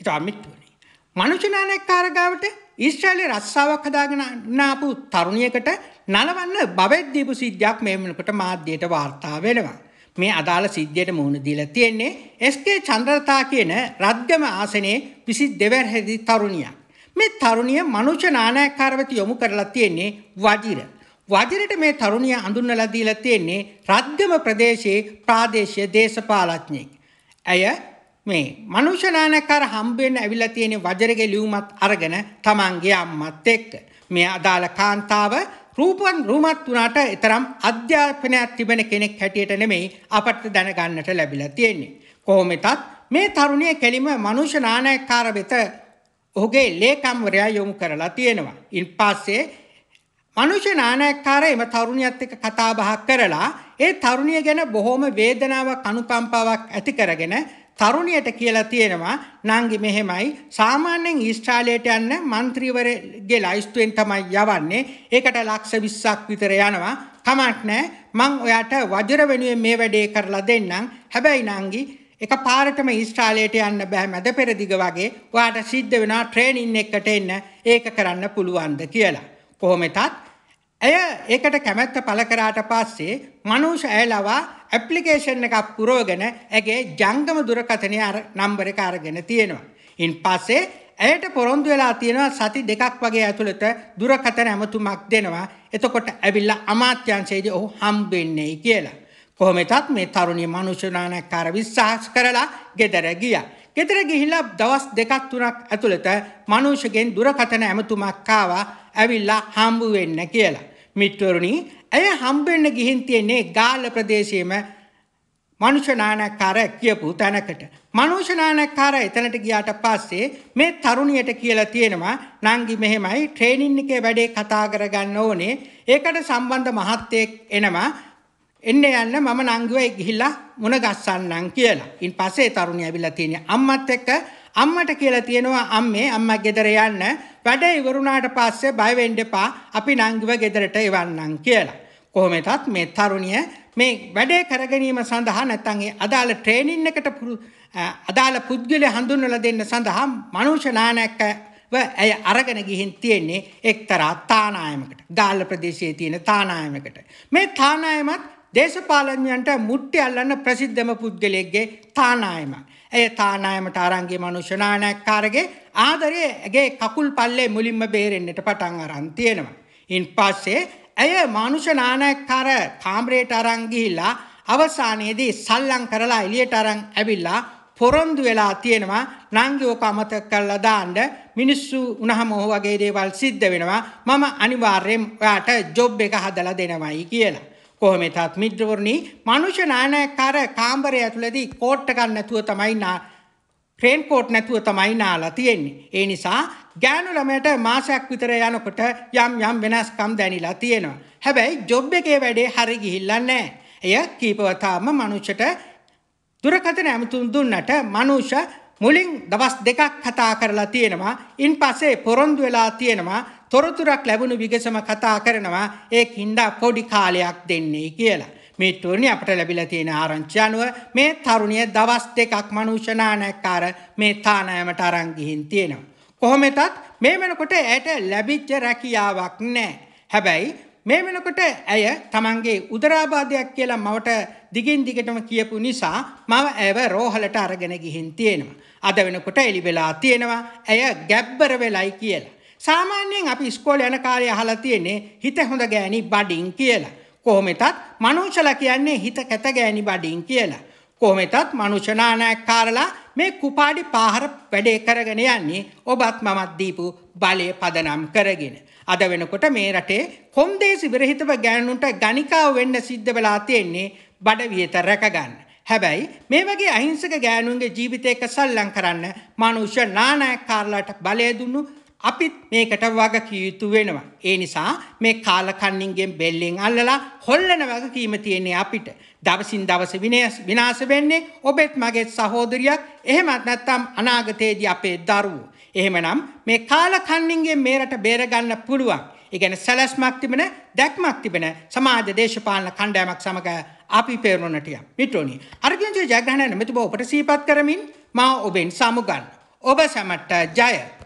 මිත්‍රවරුනි මනුෂ්‍ය නායකකාර ගාවට ඊශ්‍රායලයේ රස්සාවක් හදාගෙන ආපු තරුණියකට නලවන්න බවෙක් දීපු සිද්ධියක් මේ වෙනකොට මාධ්‍යයට වාර්තා වෙනවා. මේ අදාළ සිද්ධියට මුහුණ දීලා තියෙන්නේ එස්.කේ. චන්ද්‍රලතා කියන රත්ගම ආසනයේ 22 වසරේ තරුණියක්. මේ තරුණිය මනුෂ්‍ය නායකකාරවට යොමු කරලා තියෙන්නේ වජිර. වජිරට මේ තරුණිය අඳුන්වලා දීලා තියෙන්නේ රත්ගම ප්‍රදේශයේ ප්‍රාදේශීය දේශපාලඥයෙක්. ඇය මේ මනුෂ්‍ය නායකකාර හම්බෙන්න ඇවිල්ලා තියෙන වජිරගේ ලියුමත් අරගෙන තමන්ගේ අම්මත් එක්ක. මේ අදාළ කාන්තාව රූමත් වුණාට තරම් අධ්‍යාපනයක් තිබෙන කෙනෙක් හැටියට නෙමෙයි අපට දැනගන්නට ලැබිලා තියෙන්නේ. කොහොම වෙතත් මේ තරුණිය කෙලිම මනුෂ්‍ය නායකකාර වෙත ඔහුගේ ලේකම්වරයා යොමු කරලා තියෙනවා. ඉන් පස්සේ මනුෂ්‍ය නායකකාරය එම තරුණියත් එක්ක කතා බහක් කරලා ඒ තරුණිය ගැන බොහොම වේදනාවක් අනුකම්පාවක් ඇති කරගෙන තරුණියට කියලා තියෙනවා නංගි මෙහෙමයි සාමාන්‍යයෙන් ඊශ්‍රායලයට යන්න മന്ത്രിවරගේ ලයිස්තුවෙන් තමයි යවන්නේ. ඒකට ලක්ෂ 20ක් විතර යනවා. කමක් නැහැ. මං ඔයාට වජිර වෙනුවෙන් මේ වැඩේ කරලා දෙන්නම්. හැබැයි නංගි එකපාරටම ඊශ්‍රායලයට යන්න බෑ මැද පෙරදිග වගේ. ඔයාට සිද්ධ වෙනවා ට්‍රේනින් එකකට එන්න. ඒක කරන්න පුළුවන්ද කියලා. කොහොම වෙතත් ඇය ඒකට කැමැත්ත පළ කරාට පස්සේ මනුෂ්‍ය ඇයලවා ඇප්ලිකේෂන් එකක් පුරවගෙන ඇගේ ජංගම දුරකථනයේ නම්බර එක අරගෙන තියෙනවා. ඉන් පස්සේ ඇයට පොරොන්දු වෙලා තියෙනවා සති 2ක් වගේ ඇතුළත දුරකථන ඇමතුමක් දෙනවා. එතකොට ඇවිල්ලා අමාත්‍යාංශයේදී ඔහු හම්බෙන්නේ කියලා. කොහොම වෙතත් මේ තරුණිය මනුෂ්‍ය නායකකාර විශ්වාස කරලා ගෙදර ගියා. ගෙදර ගිහිල්ලා දවස් 2ක් 3ක් ඇතුළත මනුෂ්‍යගෙන් දුරකථන ඇමතුමක් ආවා ඇවිල්ලා හම්බ වෙන්න කියලා. මිත්‍රවරුනි ඇය හම්බෙන්න ගිහින් තියන්නේ ගාල්ල ප්‍රදේශයේම මනුෂ්‍ය නායකකාර කියපු තැනකට. මනුෂ්‍ය නායකකාර එතනට ගියාට පස්සේ මේ තරුණියට කියලා තියෙනවා නංගි මෙහෙමයි ට්‍රේනින් එකේ වැඩේ කතා කරගන්න ඕනේ. ඒකට සම්බන්ධ මහත්තයෙක් එනවා. එන්න යන්න මම නංගිව ගිහිල්ලා මුණ ගස්සන්නම් කියලා. ඉන් පස්සේ තරුණිය ඇවිල්ලා තියෙන්නේ අම්මත් එක්ක. අම්මට කියලා තියෙනවා අම්මේ අම්මා ගෙදර යන්න වැඩ ඉවරුණාට පස්සේ බය වෙන්න එපා අපි නංගිව ගෙදරට එවන්නම් කියලා. කොහොම වෙතත් මේ තරුණිය මේ වැඩේ කරගැනීම සඳහා නැත්නම් ඒ අදාළ ට්‍රේනින් එකට අදාළ පුද්ගලයා හඳුන්වලා දෙන්න සඳහා මනුෂ්‍ය නායකව ඇය අරගෙන ගිහින් තියෙන්නේ එක්තරා තානායමකට. ගාල්ල ප්‍රදේශයේ තියෙන තානායමකට. මේ තානායමත් දේශපාලඥයන්ට මුට්ටි අල්ලන්න ප්‍රසිද්ධම පුද්ගලයෙක්ගේ තානායමක්. ඒ තානායමට ආරංගේ මනුෂ්‍ය නායකකාරගේ ආදරයේ කකුල් පල්ලේ මුලින්ම බේරෙන්නට පටන් අරන් තියෙනවා. ඉන් පස්සේ ඇය මනුෂ්‍ය නායකකාර කාමරයට අරන් ගිහිල්ලා අවසානයේදී සල්ලම් කරලා එළියට අරන් ඇවිල්ලා පොරොන්දු වෙලා තියෙනවා නංගි ඔක අමතක කරලා දාන්න මිනිස්සු උනහම ඔය වගේ දේවල් සිද්ධ වෙනවා මම අනිවාර්යෙන් ඔයාට ජොබ් එක හදලා දෙනවයි කියලා. කොහොම වෙතත් මිත්‍රවරුනි මනුෂ්‍ය නායකකාර කාමරය ඇතුළේදී කෝට් එකක් නැතුව තමයි ට්‍රේන් කෝට් නැතුව තමයි නාලා තියෙන්නේ. ඒ නිසා ගෑනු ළමයට මාසයක් විතර යනකොට යම් වෙනස්කම් දැනිලා තියෙනවා. හැබැයි ජොබ් එකේ වැඩේ හරි ගිහිල්ලා නැහැ. එය කීපවතාවම මනුෂ්‍යට දුරකථන ඇමතුම් දුන්නට මනුෂ්‍ය මුලින් දවස් 2ක් කතා කරලා තියෙනවා. ඉන් පස්සේ පොරොන්දු වෙලා තියෙනවා තොරතුරක් ලැබුණු විගසම කතා කරනවා ඒකින්ද පොඩි කාලයක් දෙන්නේ කියලා. මේ තරුණිය අපට ලැබිලා තියෙන ආරංචිය අනුව මේ තරුණිය දවස් 2ක් මනුෂ්‍ය නායකකාර මේ තානායමට අරන් ගිහින් තියෙනවා. කොහොම වෙතත් මේ වෙනකොට ඇයට ලැබිච්ච රැකියාවක් නැහැ. හැබැයි මේ වෙනකොට ඇය තමන්ගේ උදරාබාධයක් කියලා මවට දිගින් දිගටම කියපු නිසා මම ඇව රෝහලට අරගෙන ගිහින් තියෙනවා. අද වෙනකොට එළි වෙලා තියෙනවා ඇය ගැබ්බර වෙලයි කියලා. සාමාන්‍යයෙන් අපි ඉස්කෝලේ යන කාලේ අහලා තියෙන්නේ හිත හොඳ ගෑණි බඩින් කියලා. කොහොම වෙතත් මනුෂ්‍යලා කියන්නේ හිත කැත ගෑණි බඩින් කියලා. කොහොම වෙතත් මනුෂ්‍ය නායකකාරලා මේ කුපාඩි පාහර වැඩේ කරගෙන යන්නේ ඔබත් මමත් දීපු බලය පදනම් කරගෙන. අද වෙනකොට මේ රටේ කොන්දේසි විරහිතව ගෑනුන්ට ගණිකාව වෙන්න සිද්ධ වෙලා තියෙන්නේ බඩ වියත රැක ගන්න. හැබැයි මේ වගේ අහිංසක ගෑනුන්ගේ ජීවිතයක සල්ලම් කරන්න මනුෂ්‍ය නායකකාරලාට බලය දුන්නු අපිත් මේකට වගකිය යුතු වෙනවා. ඒ නිසා මේ කාලකන්නින්ගෙන් බෙල්ලෙන් අල්ලලා හොල්ලන වගකීම තියෙන්නේ අපිට. දවසින් දවස විනාශ වෙන්නේ ඔබෙත් මගේ සහෝදරියක් එහෙමත් නැත්නම් අනාගතයේදී අපේ දරුවෝ. එහෙමනම් මේ කාලකන්නින්ගෙන් මේ රට බේර ගන්න පුළුවන්. ඒ කියන්නේ සැලැස්මක් තිබෙන දැක්මක් තිබෙන සමාජ දේශපාලන කණ්ඩායමක් සමග අපි පෙරණුනට යමු. මිත්‍රෝනි අර්ගන්ජේ ජයග්‍රහණය මෙතුබ ඔබට සිහිපත් කරමින් මා ඔබෙන් සමුගන්න. ඔබ සැමට ජය.